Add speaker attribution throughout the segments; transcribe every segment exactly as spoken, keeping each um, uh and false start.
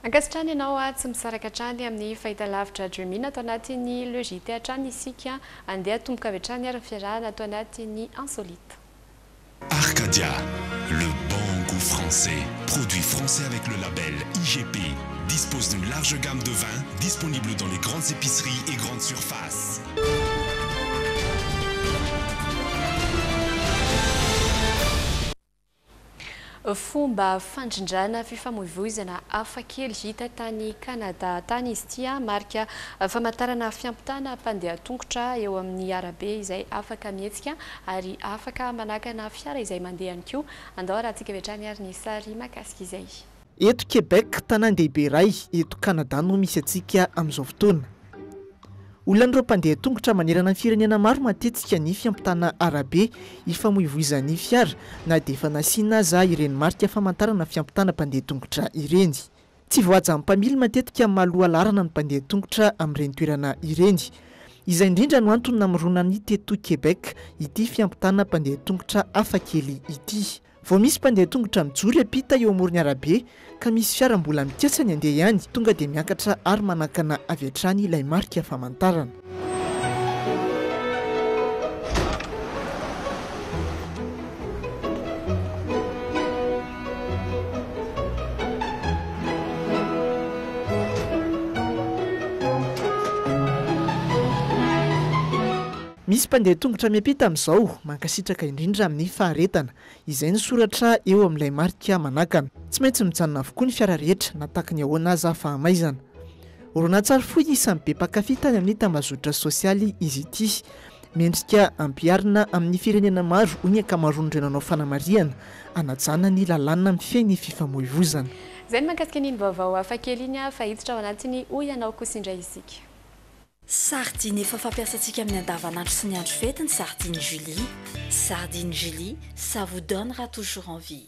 Speaker 1: Ankasitrany ianao a tsy misaraka hatrany amin'ny fahitalavitra Dreaming atao anatin'ny logite hatrany isika andeha tomboka avy hatrany ary fiarahana atao anatin'ny insolite.
Speaker 2: Arcadia, le bon goût français, produit français avec le label I G P, dispose d'une large gamme de vins disponible dans les grandes épiceries et grandes surfaces.
Speaker 1: Fomba fandrindrana fifamoivoizana hafakely hita tany Canada tany izy ity marika famantarana fiampitana mpandeha tongotra eo amin'ny arabe izay afaka mihetsika ary afaka manakana fiara izay mandeha ihany koa. Andao rahantsika vetrany ary ny sary makasika izay.
Speaker 3: Eto Québec tanan-dehibe iray, eto Canada no misy antsika amin'izao fotoana. Olonan'ireo mpandeha tongotra manerana ny firenena maro matetika ny fiampitana arabe ifamoivoizan'ny fiara na dia efa nasiana aza ireny marika famantarana fiampitana mpandeha tongotra ireny. Tsy voajan'ny mpamily matetika maloha larana ny mpandeha tongotra amin'ireny toerana ireny. Izay indrindra no antony namoronany teto Québec ity fiampitana mpandeha tongotra hafakely ity. Vao misy mpandeha tongotra mijoro apita eo amoron'ny arabe ka misy fiara mbola miketsany andeha ihany tonga dia miakatra ary manakana avy hatrany ilay marika famantarana. Misy mpandeha tongotra miampita amin'izao mankasitraka indrindra amin'ny faharetana izay ny soratra eo amin'ilay marika manakana. Tsy maintsy mijanona avokoa ny fiara rehetra na tahaka ny ahoana aza fahamaizana. Horonan-tsary fohy isan'ny be mpankafy tany amin'ny tambazotra sosialy izy ity. Mendrika ampiharina amin'ny firenena maro hoy ny ankamaroan'ireo nanao fanamariana hanajana ny lalàna mifehy ny fifamoivoizana.
Speaker 1: Izay ny mahakasika an'iny vaovao hafakely iny fahiditra ao anatiny hoy ianao kosa indray isika.
Speaker 4: Sardine efa fampiasantsika amin'ny andavanandro sy ny andro fety ny sardine Julie. Sardine Julie, ça vous donnera toujours envie.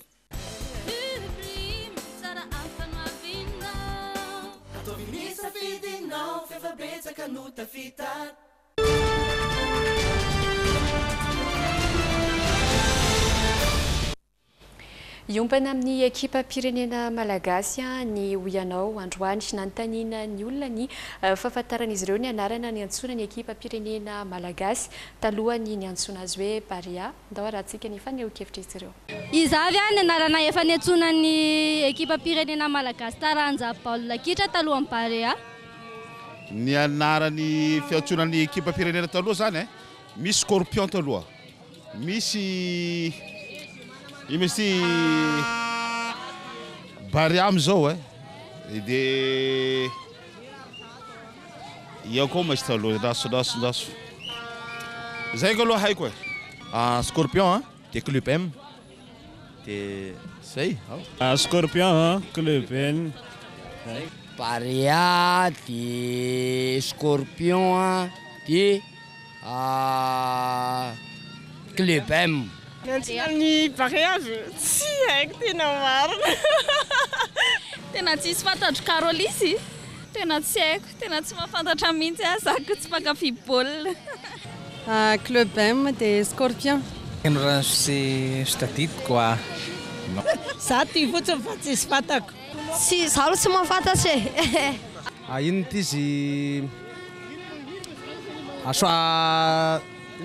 Speaker 1: Iompana amin'ny ekipa pirenena malagasy ny hoianao androany nanontaniana ny olona ny fahafantaran'izy ireo ny anarana ny antsona ny ekipa pirenena malagasy talohany ny antsona azy hoe Barea. Ndao rahantsika ny faneho-kevitra izy ireo.
Speaker 5: Izavy ny anarana efa niantsona ny ekipa pirenena malagasy taranja Paul Lakitra talohan'ny Barea.
Speaker 6: Ny anarany fiantsonan'ny ekipa pirenena taloha zany misy Scorpion taloha, misy Imisy Barea amizao dia io koa misy taloha raso raso raso zay ko aloha haiko e.
Speaker 7: Scorpion dia Club M dia zay.
Speaker 8: Scorpion Club M.
Speaker 9: Barea dia Scorpion dia Club M.
Speaker 10: Ny Barea tsy haiko tena marina.
Speaker 5: Tena tsisy fantatro Karolisy. Tena tsy haiko, tena tsy mahafantatra mihitsy azako tsy mpankafy baolina.
Speaker 10: Club M dia Scorpion.
Speaker 7: Raha sy statite quoi.
Speaker 10: Za ty fotsiny fa tsisy fantako.
Speaker 5: Tsy zaho tsy mahafantatra e.
Speaker 7: Ino ty izy asoa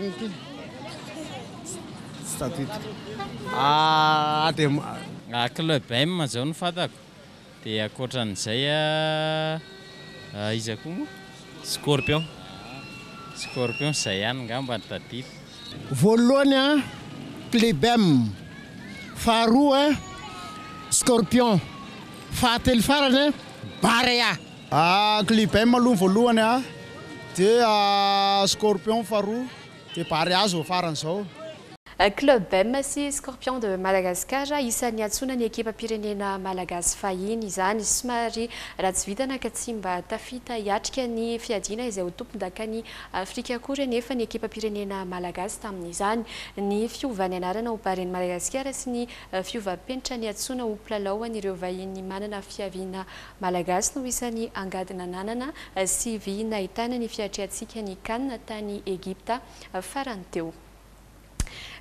Speaker 7: statite. Ah dia
Speaker 11: Club M zao no fantako. Dia ankoatran'izay iza koa moa?
Speaker 7: Scorpion.
Speaker 11: Scorpion zay ihany ngamba tadidiko.
Speaker 12: Voalohany Club M, faharoa Scorpion, fahatelo farany Barea.
Speaker 13: Club M aloha voalohany dia Scorpion faharoa dia Barea zo farany zao.
Speaker 1: Club M sy Scorpion de Madagascar isan'ny antsonan'ny ekipa pirenena malagasy fahiny izany somary raha tsy vita nakatsy mba tafita hiatrika ny fiadiana izay ho tompon-dakan'ny Afrika kory nefa ny ekipa pirenena malagasy tamin'izany ny fiovany anarana ho baren'ny Madagasikara sy ny fiova-penitra ny antsona ho mpilalao an'ireo vahiny manana fiaviana malagasy no isan'ny angadina nanana sy vy nahitana ny fiatriantsika ny kanina tany Egipta farany teo.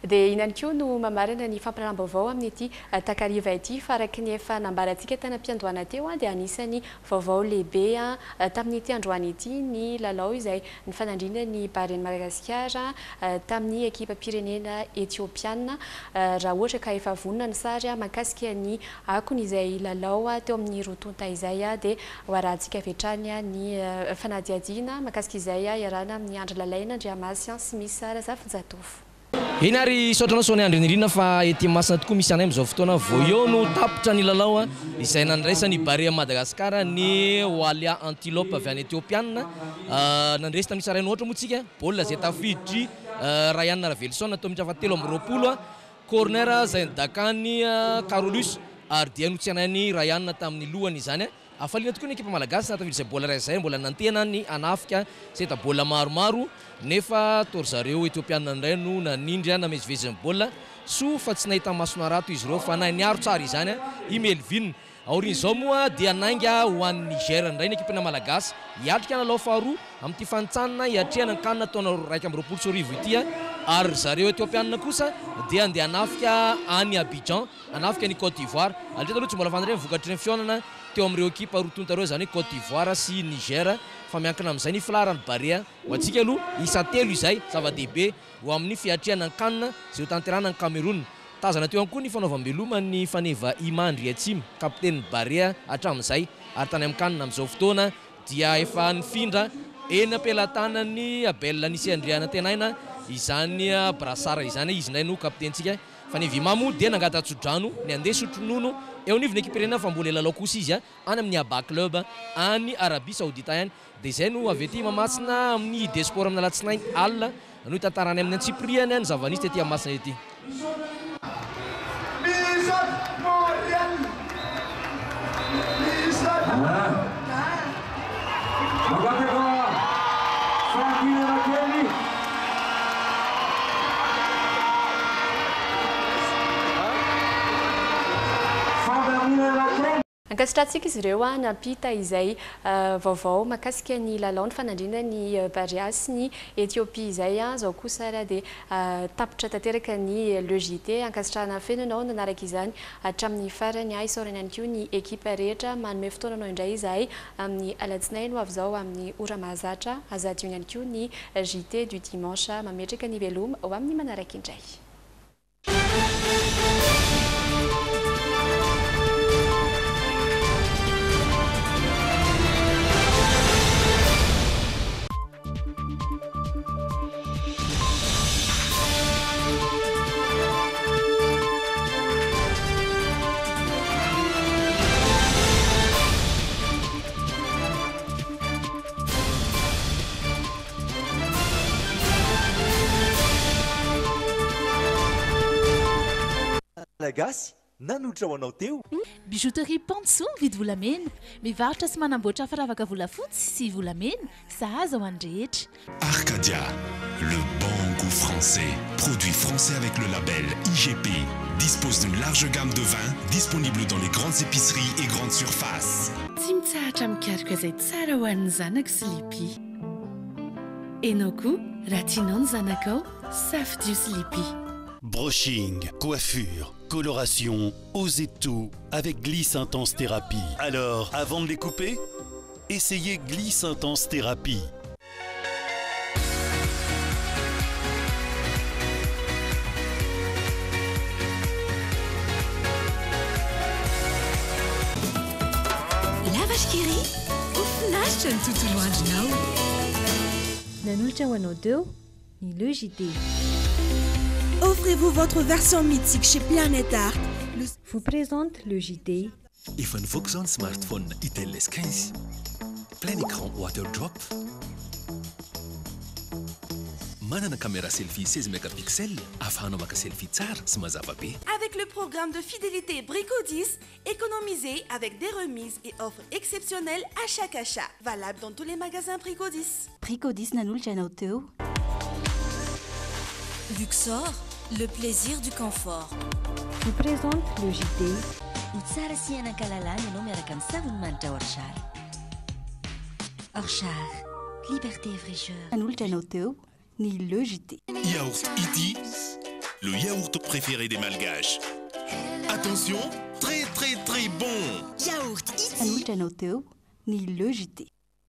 Speaker 1: dia inany koa no mamarina ny fampiranam-baovao amin'ity takariva ity faraky ny efa nambarantsika tany am-piandohana teo dia anisany vaovao lehibe tamin'ity androany ity ny lalao izay ny fanandrina ny bareny Madagasikara tamin'ny ekipa pirenena Etiopiana raha ohatra ka efa vonona ny sary mahakasika ny akony izay lalao teo amin'ny rotonta izay dia hoarantsika vetrany ny fanadiadiana mahakasika izay iarana amin'ny andro lalaina Andriamasina sy misy sara zafinjatofo.
Speaker 14: Eny ary saotrana soany andro indrindra fa ety masina tokoa misy anay amin'izao fotoana vao eo no tapitra ny lalao izay nandraisany Barea Madagasikara ny Walia Antilope avy any Etiopiana nandresy tamin'ny sarainy ohatra moa tsika baolina izay tafiditry Ryan Ravelson atao mitrava telo amby roapolo corner izay dakany Carolus ary dia notsenany Ryan tamin'ny lohany izany afaliana tokoa ny ekipa malagasy natavidy izay bola ray izay mbola nantena ny anafika izay ta bola maromaro nefa tory zareo Etiopiana indray no nanindry namezivezy ny bola so fa tsy nahita masona rato izy ireo fa nahy niaro tsara izany i Melvin aorin'izao moa dia nainga ho an'ny Niger indray ny ekipana malagasy hiatrika na lao faharoa amin'ity fantsanina hiatrehana ny kanina taona raika amby roapolo sy arivo ity ary zareo Etiopiana kosa dia andeha anafika any Abidjan anafika ny Côte d'Ivoire alitra taloha tsy mbola fantatra vokatry ny fiaonana teo amin'ireo ekipa rotonta reo zany Côte d'Ivoire sy Niger fa miankina amin'izay ny filarany Barea ho antsika aloha isa telo izay zava-dehibe ho amin'ny fiatrehana ny kanina izay ho tanterahana ny Cameroun tazana teo ihany koa ny fanaovam-beloma ny faneva Imandry Atsimo kapiteny Barea hatramin'izay ary tany amin'ny kanina amin'izao fotoana dia efa nifindra eny ampelantanany Abel Nisy Andriana tenaina izany Brassard izany izy indray no kapitentsika fa ny Vimamo dia nangata tsodrano ny andeha sotronono eo nivy ny ekipirenena fa mbola lalao kosa izy any amin'ny Aba Club any Arabie Saoudite any dia izay no avy ety mamasina amin'ny Desport amin'ny alatsinainy alina no hitantarany amin'ny Antsipriany ny zavanisy tety Mamasina ety.
Speaker 1: Ankasitratsika izy ireo nampita izay vaovao mahakasika ny lalao ny fanandrina ny Barea sy ny Etiopia izay zao kosa raha dia tapitra tanteraka ny Le J T ankasitrahana fenanao nanaraka izany hatramin'ny farany isaorana ihany koa ny ekipa rehetra manome fotoananao indray izay amin'ny alatsinainy ho avy izao amin'ny ora mahazatra azady ihany koa ny J T du dimanche mametraka ny veloma ho amin'ny manaraka indray.
Speaker 15: Malagasy nanotra ho anao teo.
Speaker 16: Bijouterie Panso mividy volamena, mivarotra sy manamboatra firavaka volafotsy sy volamena, sahaza ho an'ny rehetra.
Speaker 2: Arcadia, le bon goût français. Produit français avec le label I G P. Dispose d'une large gamme de vins disponible dans les grandes épiceries et grandes surfaces.
Speaker 17: Tsy mitsahatra mikaroka izay tsara ho an'ny zanaka sy lipi. Enao koa raha tianao ny zanakao safidio sy lipi.
Speaker 18: Brushing, coiffure, coloration, osez tout avec Gliss Intense Thérapie. Alors, avant de les couper, essayez Gliss Intense Thérapie.
Speaker 19: La vache qui rit, ouf, nage tout loin de nous.
Speaker 20: Nanucha Wanodo, ni le J T.
Speaker 19: Offrez-vous votre version mythique chez Planet Art.
Speaker 20: Le... Vous présente le J T.
Speaker 21: Efa nivoaka zao ny smartphone Itel S quinze. Plein écran water drop. Manana caméra selfie seize mégapixels afahanao maka selfie tsara sy mazava be.
Speaker 19: Avec le programme de fidélité Brico dix, économisez avec des remises et offres exceptionnelles à chaque achat. Valable dans tous les magasins Brico dix.
Speaker 20: Brico dix nanulcha anao teo.
Speaker 22: Luxor, le plaisir du confort.
Speaker 20: Vous présente le J T.
Speaker 22: Utsara si anakalalana ianao miaraka amin'ny savony manitra Orchard. Orchard, liberté et fraîcheur.
Speaker 20: Nanulcha anao teo, ni le J T.
Speaker 2: Yaourt Iti, le yaourt préféré des Malgaches. Attention, très très très bon.
Speaker 22: Yaourt
Speaker 19: Anoatra anao teo ny le J T.